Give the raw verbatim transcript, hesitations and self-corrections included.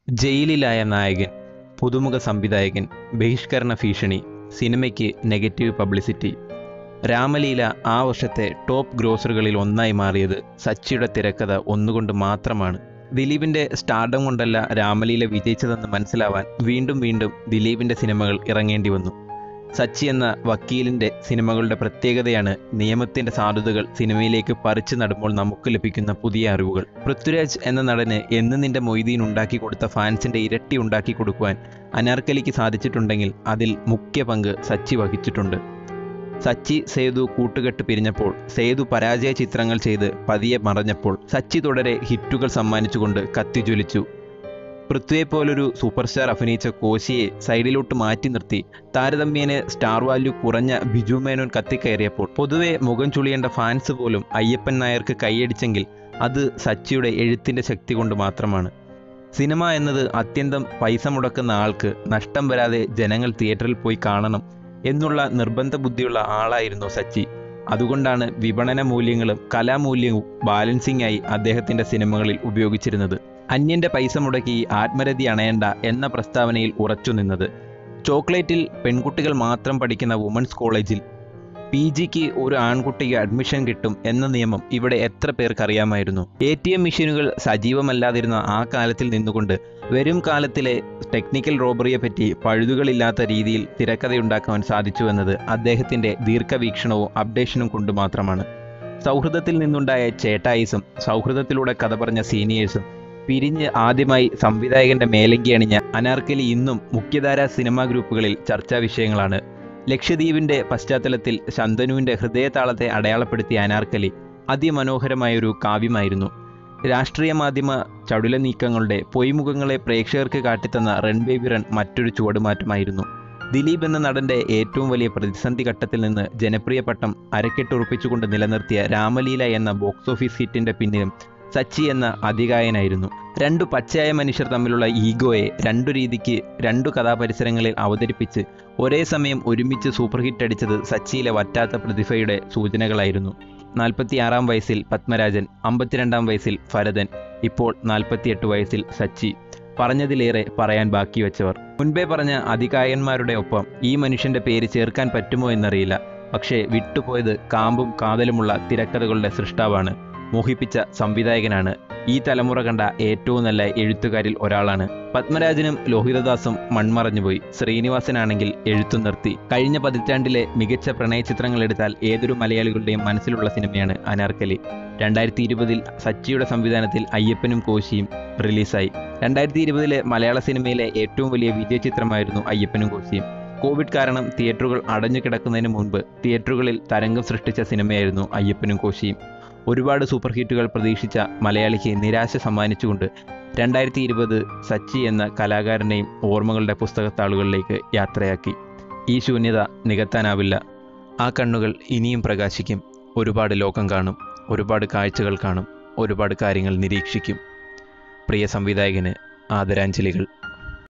ജയിലിലായ നായകൻ, പുതുമുഖ സംവിധായകൻ, ബഹിഷ്കരണ ഭീഷണി, സിനിമയ്ക്ക് നെഗറ്റീവ് പബ്ലിസിറ്റി. രാമലീല ആ വർഷത്തെ ടോപ്പ് ഗ്രോസറുകളിൽ ഒന്നായി മാറിയത് സച്ചിയുടെ തിരക്കഥ ഒന്നുകൊണ്ട് മാത്രമാണ്. ദിലീപിൻ്റെ സ്റ്റാർഡം കൊണ്ടല്ല രാമലീല വിജയിച്ചതെന്ന് മനസ്സിലാവാൻ വീണ്ടും വീണ്ടും ദിലീപിൻ്റെ സിനിമകൾ ഇറങ്ങേണ്ടി വന്നു. സച്ചി എന്ന വക്കീലിൻ്റെ സിനിമകളുടെ പ്രത്യേകതയാണ് നിയമത്തിൻ്റെ സാധുതകൾ സിനിമയിലേക്ക് പറിച്ചു നടുമ്പോൾ നമുക്ക് ലഭിക്കുന്ന പുതിയ അറിവുകൾ. പൃഥ്വിരാജ് എന്ന നടന് എന്ന് നിന്റെ മൊയ്തീൻ ഉണ്ടാക്കി കൊടുത്ത ഫാൻസിൻ്റെ ഇരട്ടി ഉണ്ടാക്കി കൊടുക്കുവാൻ അനാർക്കലിക്ക് സാധിച്ചിട്ടുണ്ടെങ്കിൽ അതിൽ മുഖ്യ പങ്ക് സച്ചി വഹിച്ചിട്ടുണ്ട്. സച്ചി-സേതു കൂട്ടുകെട്ട് പിരിഞ്ഞപ്പോൾ, സേതു പരാജയ ചിത്രങ്ങൾ ചെയ്ത് പതിയെ മറഞ്ഞപ്പോൾ സച്ചി തുടരെ ഹിറ്റുകൾ സമ്മാനിച്ചുകൊണ്ട് കത്തിജ്വലിച്ചു. പൃഥ്വിയെപ്പോലൊരു സൂപ്പർ സ്റ്റാർ അഭിനയിച്ച കോശിയെ സൈഡിലോട്ട് മാറ്റി നിർത്തി താരതമ്യേന സ്റ്റാർ വാല്യൂ കുറഞ്ഞ ബിജു മേനോൻ കത്തിക്കയറിയപ്പോൾ പൊതുവെ മുഖം ചുളിയേണ്ട ഫാൻസ് പോലും അയ്യപ്പൻ നായർക്ക് കൈയടിച്ചെങ്കിൽ അത് സച്ചിയുടെ എഴുത്തിൻ്റെ ശക്തി കൊണ്ട് മാത്രമാണ്. സിനിമ എന്നത് അത്യന്തം പൈസ മുടക്കുന്ന ആൾക്ക് നഷ്ടം വരാതെ ജനങ്ങൾ തിയേറ്ററിൽ പോയി കാണണം എന്നുള്ള നിർബന്ധ ബുദ്ധിയുള്ള ആളായിരുന്നു സച്ചി. അതുകൊണ്ടാണ് വിപണന മൂല്യങ്ങളും കലാമൂല്യവും ബാലൻസിംഗ് ആയി അദ്ദേഹത്തിൻ്റെ സിനിമകളിൽ ഉപയോഗിച്ചിരുന്നത്. അന്യൻ്റെ പൈസ മുടക്കി ആത്മരതി അണയേണ്ട എന്ന പ്രസ്താവനയിൽ ഉറച്ചു നിന്നത്. ചോക്ലേറ്റിൽ പെൺകുട്ടികൾ മാത്രം പഠിക്കുന്ന വുമൻസ് കോളേജിൽ പി ജിക്ക് ഒരു ആൺകുട്ടിക്ക് അഡ്മിഷൻ കിട്ടും എന്ന നിയമം ഇവിടെ എത്ര പേർക്കറിയാമായിരുന്നു? എ ടി എം മെഷീനുകൾ സജീവമല്ലാതിരുന്ന ആ കാലത്തിൽ നിന്നുകൊണ്ട് വരും കാലത്തിലെ ടെക്നിക്കൽ റോബറിയെപ്പറ്റി പഴുതുകളില്ലാത്ത രീതിയിൽ തിരക്കഥയുണ്ടാക്കുവാൻ സാധിച്ചു എന്നത് അദ്ദേഹത്തിൻ്റെ ദീർഘവീക്ഷണവും അപ്ഡേഷനും കൊണ്ട് മാത്രമാണ്. സൗഹൃദത്തിൽ നിന്നുണ്ടായ ചേട്ടായിസും സൗഹൃദത്തിലൂടെ കഥ പറഞ്ഞ സീനിയേഴ്സും പിരിഞ്ഞ് ആദ്യമായി സംവിധായകന്റെ മേലങ്കി അണിഞ്ഞ അനാർക്കലി ഇന്നും മുഖ്യധാരാ സിനിമാ ഗ്രൂപ്പുകളിൽ ചർച്ചാ വിഷയങ്ങളാണ്. ലക്ഷദ്വീപിൻ്റെ പശ്ചാത്തലത്തിൽ ശന്തനുവിൻ്റെ ഹൃദയതാളത്തെ അടയാളപ്പെടുത്തിയ അനാർക്കലി അതിമനോഹരമായൊരു കാവ്യമായിരുന്നു. രാഷ്ട്രീയ മാധ്യമ ചടുല നീക്കങ്ങളുടെ പൊയ്മുഖങ്ങളെ പ്രേക്ഷകർക്ക് കാട്ടിത്തന്ന റൺ ബേബി റൺ മറ്റൊരു ചുവടുമാറ്റമായിരുന്നു. ദിലീപ് എന്ന നടൻ്റെ ഏറ്റവും വലിയ പ്രതിസന്ധി ഘട്ടത്തിൽ നിന്ന് ജനപ്രിയ പട്ടം അരക്കെട്ടുറപ്പിച്ചുകൊണ്ട് നിലനിർത്തിയ രാമലീല എന്ന ബോക്സ് ഓഫീസ് ഹിറ്റിൻ്റെ പിന്നിലും സച്ചി എന്ന അതികായനായിരുന്നു. രണ്ടു പച്ചയായ മനുഷ്യർ തമ്മിലുള്ള ഈഗോയെ രണ്ടു രീതിക്ക് രണ്ടു കഥാപരിസരങ്ങളിൽ അവതരിപ്പിച്ച് ഒരേ സമയം ഒരുമിച്ച് സൂപ്പർ ഹിറ്റ് അടിച്ചത് സച്ചിയിലെ വറ്റാത്ത പ്രതിഭയുടെ സൂചനകളായിരുന്നു. നാൽപ്പത്തിയാറാം വയസ്സിൽ പത്മരാജൻ, അമ്പത്തിരണ്ടാം വയസ്സിൽ ഭരതൻ, ഇപ്പോൾ നാൽപ്പത്തിയെട്ട് വയസ്സിൽ സച്ചി. പറഞ്ഞതിലേറെ പറയാൻ ബാക്കി വെച്ചവർ. മുൻപേ പറഞ്ഞ അതികായന്മാരുടെ ഒപ്പം ഈ മനുഷ്യൻ്റെ പേര് ചേർക്കാൻ പറ്റുമോ എന്നറിയില്ല. പക്ഷേ വിട്ടുപോയത് കാമ്പും കാതലുമുള്ള തിരക്കഥകളുടെ സൃഷ്ടാവാണ്. മോഹിപ്പിച്ച സംവിധായകനാണ്. ഈ തലമുറ കണ്ട ഏറ്റവും നല്ല എഴുത്തുകാരിൽ ഒരാളാണ്. പത്മരാജനും ലോഹിതദാസും മൺമറഞ്ഞുപോയി. ശ്രീനിവാസനാണെങ്കിൽ എഴുത്തു നിർത്തി. കഴിഞ്ഞ പതിറ്റാണ്ടിലെ മികച്ച പ്രണയ ചിത്രങ്ങൾ എടുത്താൽ ഏതൊരു മലയാളികളുടെയും മനസ്സിലുള്ള സിനിമയാണ് അനാർക്കലി. രണ്ടായിരത്തി ഇരുപതിൽ സച്ചിയുടെ സംവിധാനത്തിൽ അയ്യപ്പനും കോശിയും റിലീസായി. രണ്ടായിരത്തി ഇരുപതിലെ മലയാള സിനിമയിലെ ഏറ്റവും വലിയ വിജയ ചിത്രമായിരുന്നു അയ്യപ്പനും കോശിയും. കോവിഡ് കാരണം തിയേറ്ററുകൾ അടഞ്ഞു കിടക്കുന്നതിന് മുൻപ് തിയേറ്ററുകളിൽ തരംഗം സൃഷ്ടിച്ച സിനിമയായിരുന്നു അയ്യപ്പനും കോശിയും. ഒരുപാട് സൂപ്പർ ഹിറ്റുകൾ പ്രതീക്ഷിച്ച മലയാളിക്ക് നിരാശ സമ്മാനിച്ചുകൊണ്ട് രണ്ടായിരത്തി ഇരുപത് സച്ചി എന്ന കലാകാരനെയും ഓർമ്മകളുടെ പുസ്തകത്താളുകളിലേക്ക് യാത്രയാക്കി. ഈ ശൂന്യത നികത്താനാവില്ല. ആ കണ്ണുകൾ ഇനിയും പ്രകാശിക്കും. ഒരുപാട് ലോകം കാണും, ഒരുപാട് കാഴ്ചകൾ കാണും, ഒരുപാട് കാര്യങ്ങൾ നിരീക്ഷിക്കും. പ്രിയ സംവിധായകന് ആദരാഞ്ജലികൾ.